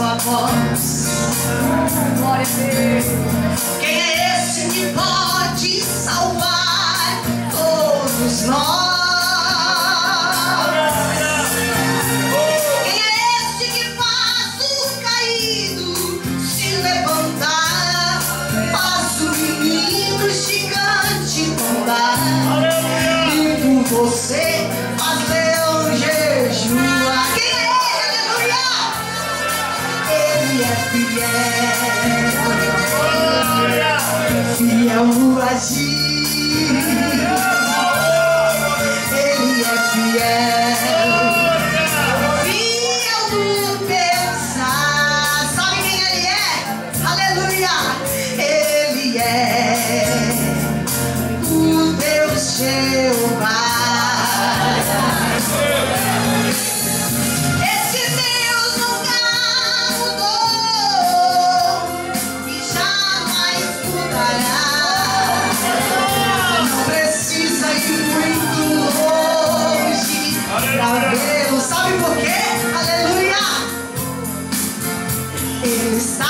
sua voz. Glória a Deus. Quem é esse que pode salvar todos nós? Quem é esse que faz o caído se levantar, faz o menino gigante tombar, e por você faz leão jejuar? Quem é ele? Aleluia! Ele é fiel, fiel no agir. Ele é fiel, fiel no pensar. Sabe quem ele é? Aleluia! Ele é o Deus Jeová. Esse Deus nunca mudou e jamais mudará. Não precisa ir muito longe pra vê-lo. Sabe por quê? Aleluia! Ele está